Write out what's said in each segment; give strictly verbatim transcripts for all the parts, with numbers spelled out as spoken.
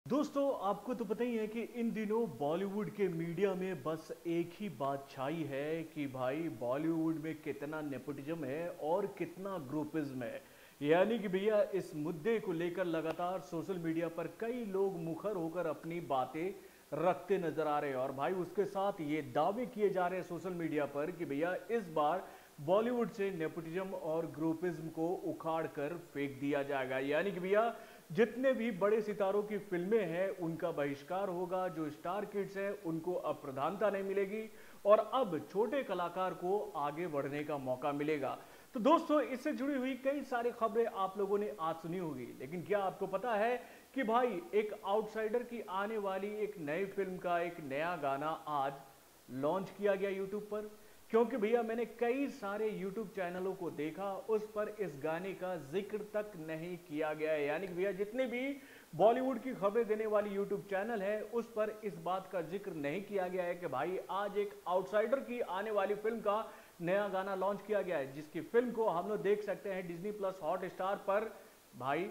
दोस्तों आपको तो पता ही है कि इन दिनों बॉलीवुड के मीडिया में बस एक ही बात छाई है कि भाई बॉलीवुड में कितना नेपोटिज्म है और कितना ग्रुपिज्म है। यानी कि भैया इस मुद्दे को लेकर लगातार सोशल मीडिया पर कई लोग मुखर होकर अपनी बातें रखते नजर आ रहे हैं और भाई उसके साथ ये दावे किए जा रहे हैं सोशल मीडिया पर कि भैया इस बार बॉलीवुड से नेपोटिज्म और ग्रुपिज्म को उखाड़ कर फेंक दिया जाएगा। यानी कि भैया जितने भी बड़े सितारों की फिल्में हैं उनका बहिष्कार होगा, जो स्टार किड्स हैं उनको अब प्रधानता नहीं मिलेगी और अब छोटे कलाकार को आगे बढ़ने का मौका मिलेगा। तो दोस्तों इससे जुड़ी हुई कई सारी खबरें आप लोगों ने आज सुनी होगी, लेकिन क्या आपको पता है कि भाई एक आउटसाइडर की आने वाली एक नई फिल्म का एक नया गाना आज लॉन्च किया गया यूट्यूब पर। क्योंकि भैया मैंने कई सारे यूट्यूब चैनलों को देखा, उस पर इस गाने का जिक्र तक नहीं किया गया है। यानी कि भैया जितने भी बॉलीवुड की खबरें देने वाली यूट्यूब चैनल है उस पर इस बात का जिक्र नहीं किया गया है कि भाई आज एक आउटसाइडर की आने वाली फिल्म का नया गाना लॉन्च किया गया है, जिसकी फिल्म को हम लोग देख सकते हैं डिज्नी प्लस हॉट स्टार पर भाई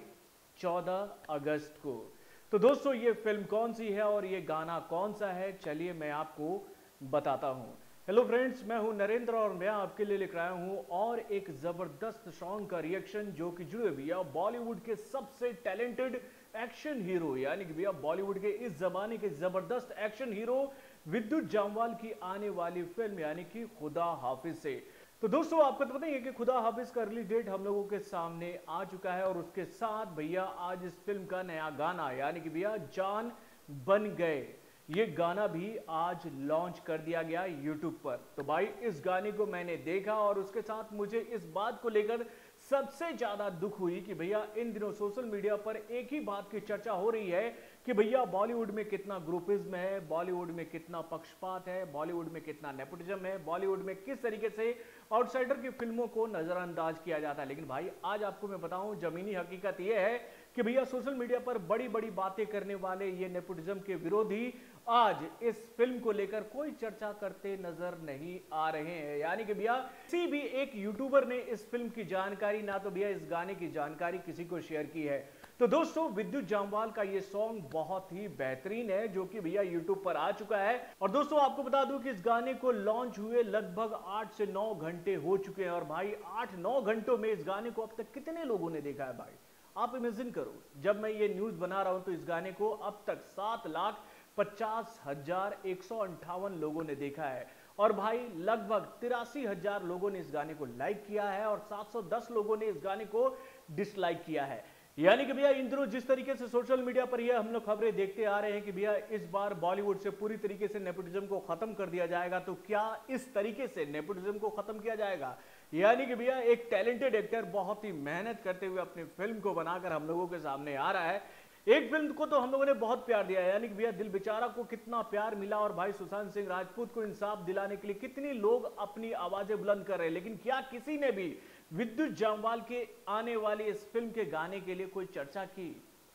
चौदह अगस्त को। तो दोस्तों ये फिल्म कौन सी है और ये गाना कौन सा है, चलिए मैं आपको बताता हूं। हेलो फ्रेंड्स, मैं हूं नरेंद्र और मैं आपके लिए लेकर आया हूं और एक जबरदस्त सॉन्ग का रिएक्शन जो कि जुड़े भैया बॉलीवुड के सबसे टैलेंटेड एक्शन हीरो, यानी कि भैया बॉलीवुड के इस जमाने के जबरदस्त एक्शन हीरो विद्युत जामवाल की आने वाली फिल्म यानी कि खुदा हाफिज से। तो दोस्तों आपको तो पता ही है कि खुदा हाफिज का रिलीज डेट हम लोगों के सामने आ चुका है और उसके साथ भैया आज इस फिल्म का नया गाना यानी कि भैया जान बन गए ये गाना भी आज लॉन्च कर दिया गया यूट्यूब पर। तो भाई इस गाने को मैंने देखा और उसके साथ मुझे इस बात को लेकर सबसे ज्यादा दुख हुई कि भैया इन दिनों सोशल मीडिया पर एक ही बात की चर्चा हो रही है कि भैया बॉलीवुड में कितना ग्रुपिज्म है, बॉलीवुड में कितना पक्षपात है, बॉलीवुड में कितना नेपोटिज्म है, बॉलीवुड में किस तरीके से आउटसाइडर की फिल्मों को नजरअंदाज किया जाता है। लेकिन भाई आज आपको मैं बताऊं जमीनी हकीकत यह है कि भैया सोशल मीडिया पर बड़ी बड़ी बातें करने वाले ये नेपोटिज्म के विरोधी आज इस फिल्म को लेकर कोई चर्चा करते नजर नहीं आ रहे हैं। यानी कि भैया किसी भी एक यूट्यूबर ने इस फिल्म की जानकारी ना तो भैया इस गाने की जानकारी किसी को शेयर की है। तो दोस्तों विद्युत जामवाल का ये सॉन्ग बहुत ही बेहतरीन है जो कि भैया यूट्यूब पर आ चुका है। और दोस्तों आपको बता दूं कि इस गाने को लॉन्च हुए लगभग आठ से नौ घंटे हो चुके हैं और भाई आठ नौ घंटों में इस गाने को अब तक कितने लोगों ने देखा है। भाई आप इमेजिन करो, जब मैं ये न्यूज बना रहा हूं तो इस गाने को अब तक सात लाख पचास हजार एक सौ अंठावन लोगों ने देखा है और भाई लगभग तिरासी हजार लोगों ने इस गाने को लाइक किया है और सात सौ दस लोगों ने इस गाने को डिसलाइक किया है। यानी कि भैया इन दिनों जिस तरीके से सोशल मीडिया पर यह हम लोग खबरें देखते आ रहे हैं कि भैया इस बार बॉलीवुड से पूरी तरीके से नेपोटिज्म को खत्म कर दिया जाएगा, तो क्या इस तरीके से नेपोटिज्म को खत्म किया जाएगा? यानी कि भैया एक टैलेंटेड एक्टर बहुत ही मेहनत करते हुए अपनी फिल्म को बनाकर हम लोगों के सामने आ रहा है। एक फिल्म को तो हम लोगों ने बहुत प्यार दिया है, यानी कि भैया दिल बेचारा को कितना प्यार मिला और भाई सुशांत सिंह राजपूत को इंसाफ दिलाने के लिए कितनी लोग अपनी आवाजें बुलंद कर रहे हैं, लेकिन क्या किसी ने भी विद्युत जामवाल के आने वाली इस फिल्म के गाने के लिए कोई चर्चा की?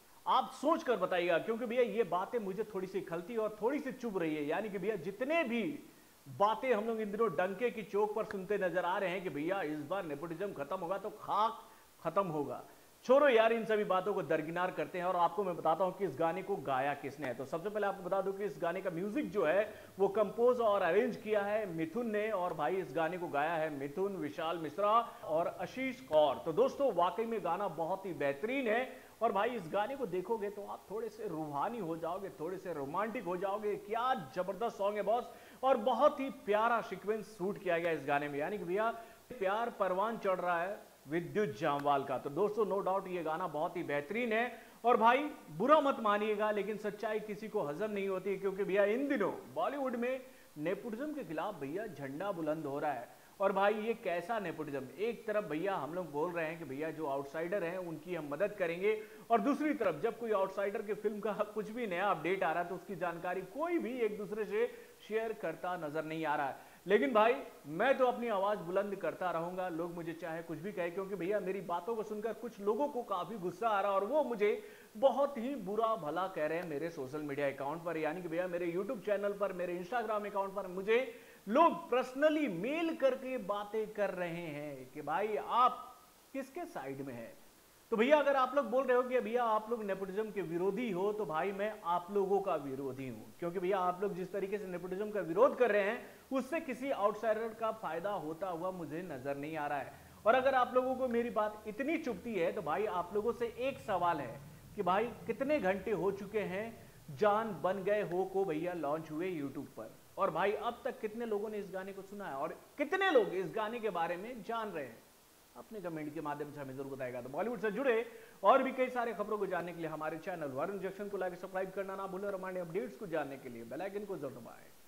आप सोच कर बताइएगा, क्योंकि भैया ये बातें मुझे थोड़ी सी खलती और थोड़ी सी चुभ रही है। यानी कि भैया जितने भी बातें हम लोग इन दिनों डंके की चौक पर सुनते नजर आ रहे हैं कि भैया इस बार नेपोटिज्म खत्म होगा तो खाक खत्म होगा, छोड़ो यार इन सभी बातों को दरकिनार करते हैं और आपको मैं बताता हूं कि इस गाने को गाया किसने है। तो सबसे पहले आपको बता दूं कि इस गाने का म्यूजिक जो है वो कंपोज और अरेंज किया है मिथुन ने और भाई इस गाने को गाया है मिथुन, विशाल मिश्रा और आशीष कौर। तो दोस्तों वाकई में गाना बहुत ही बेहतरीन है और भाई इस गाने को देखोगे तो आप थोड़े से रूहानी हो जाओगे, थोड़े से रोमांटिक हो जाओगे। क्या जबरदस्त सॉन्ग है बॉस और बहुत ही प्यारा सीक्वेंस शूट किया गया इस गाने में। यानी कि भैया प्यार परवान चढ़ रहा है विद्युत जामवाल का। तो दोस्तों नो डाउट ये गाना बहुत ही बेहतरीन है और भाई बुरा मत मानिएगा लेकिन सच्चाई किसी को हजम नहीं होती, क्योंकि भैया इन दिनों बॉलीवुड में नेपोटिज्म के खिलाफ भैया झंडा बुलंद हो रहा है। और भाई ये कैसा नेपोटिज्म, एक तरफ भैया हम लोग बोल रहे हैं कि भैया जो आउटसाइडर हैं उनकी हम मदद करेंगे और दूसरी तरफ जब कोई आउटसाइडर की फिल्म का कुछ भी नया अपडेट आ रहा है तो उसकी जानकारी कोई भी एक दूसरे से शेयर करता नजर नहीं आ रहा है। लेकिन भाई मैं तो अपनी आवाज बुलंद करता रहूंगा, लोग मुझे चाहे कुछ भी कहे, क्योंकि भैया मेरी बातों को सुनकर कुछ लोगों को काफी गुस्सा आ रहा है और वो मुझे बहुत ही बुरा भला कह रहे हैं मेरे सोशल मीडिया अकाउंट पर। यानी कि भैया मेरे यूट्यूब चैनल पर, मेरे इंस्टाग्राम अकाउंट पर मुझे लोग पर्सनली मेल करके बातें कर रहे हैं कि भाई आप किसके साइड में हैं। तो भैया अगर आप लोग बोल रहे हो कि भैया आप लोग नेपोटिज्म के विरोधी हो, तो भाई मैं आप लोगों का विरोधी हूं, क्योंकि भैया आप लोग जिस तरीके से नेपोटिज्म का विरोध कर रहे हैं उससे किसी आउटसाइडर का फायदा होता हुआ मुझे नजर नहीं आ रहा है। और अगर आप लोगों को मेरी बात इतनी चुभती है तो भाई आप लोगों से एक सवाल है कि भाई कितने घंटे हो चुके हैं जान बन गए हो को भैया लॉन्च हुए यूट्यूब पर, और भाई अब तक कितने लोगों ने इस गाने को सुना है और कितने लोग इस गाने के बारे में जान रहे हैं? अपने कमेंट के माध्यम से हमें जरूर बताएगा। तो बॉलीवुड से जुड़े और भी कई सारे खबरों को जानने के लिए हमारे चैनल वरुण जंक्शन को लाइक सब्सक्राइब करना ना भूलें और हमारे अपडेट्स को जानने के लिए बेल आइकन को जरूर दबाएं।